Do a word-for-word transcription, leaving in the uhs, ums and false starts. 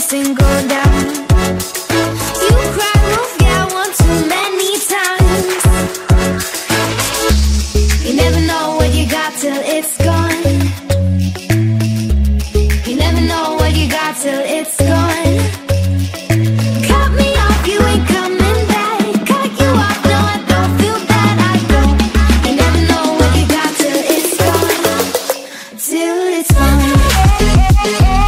and go down. You cry wolf, yeah, one too many times. You never know what you got till it's gone. You never know what you got till it's gone. Cut me off, you ain't coming back. Cut you off, no, I don't feel bad, I don't. You never know what you got till it's gone. Till it's gone.